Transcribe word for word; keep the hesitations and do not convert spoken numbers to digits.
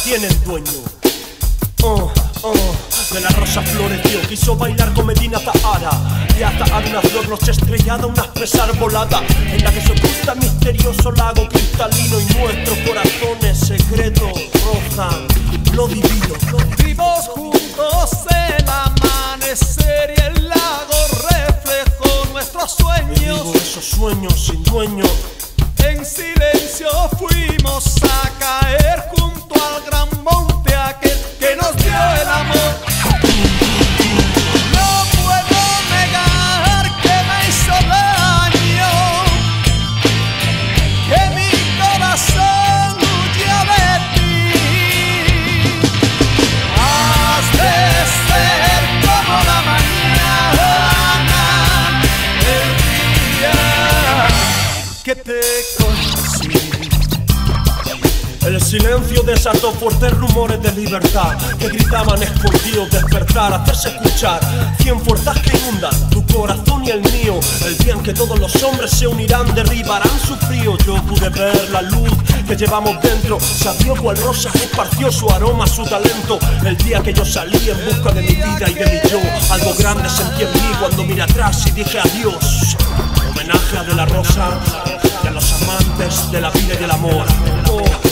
tienen dueño. Oh, oh, de la rosa floreció, quiso bailar con Medina Zahara. Y hasta hay una flor noche estrellada, una expresa arbolada, en la que se oculta el misterioso lago cristalino. Y nuestros corazones secretos rozan lo divino. Vivos juntos el amanecer y el lago reflejó nuestros sueños. Y digo esos sueños sin dueño. En silencio fuimos a caer junto al gran monte aquel que nos dio el amor. No puedo negar que me hizo daño, que mi corazón huye de ti. Has de ser como la mañana, el día que te conocí. El silencio desató fuertes rumores de libertad que gritaban escondidos, despertar, hacerse escuchar. Cien fuerzas que inundan tu corazón y el mío. El día en que todos los hombres se unirán, derribarán su frío. Yo pude ver la luz que llevamos dentro. Sabió cual rosa esparció su aroma, su talento. El día que yo salí en busca de mi vida y de mi yo. Algo grande sentí en mí cuando miré atrás y dije adiós. Homenaje a De la Rosa y a los amantes de la vida y del amor. Oh.